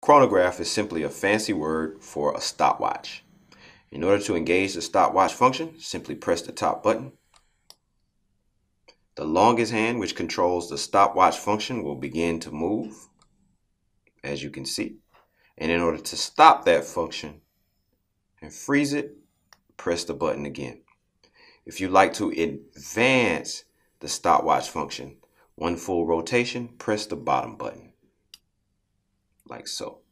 Chronograph is simply a fancy word for a stopwatch. In order to engage the stopwatch function, simply press the top button. The longest hand, which controls the stopwatch function, will begin to move, as you can see. And in order to stop that function and freeze it, press the button again. If you'd like to advance the stopwatch function one full rotation, press the bottom button, like so.